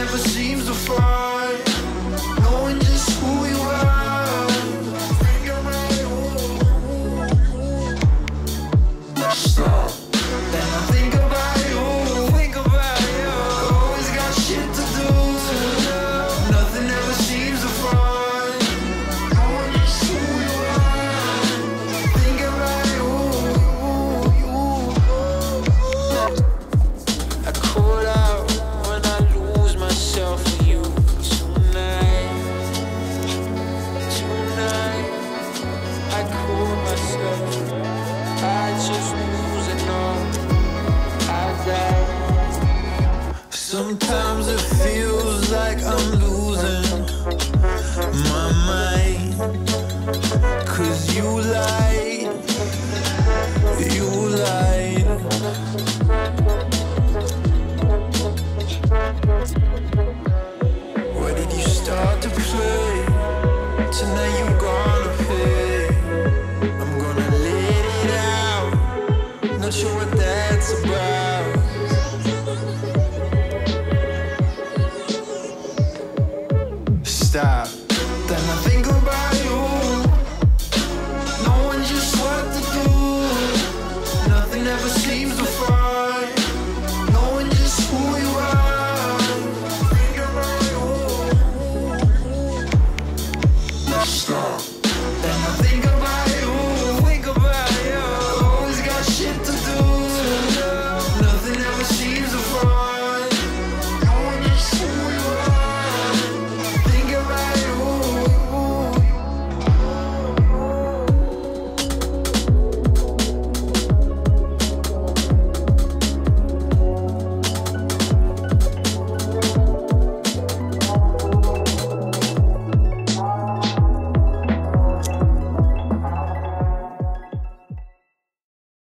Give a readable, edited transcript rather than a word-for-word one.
never seems to find, knowing just who you are. Think about you. Stop. Then I think about you. Think about you. Always got shit to do. Nothing ever seems to find, knowing just who you are. Think about you. I call out when I lose myself for you. Tonight, I call myself. I just lose it all. I die. Sometimes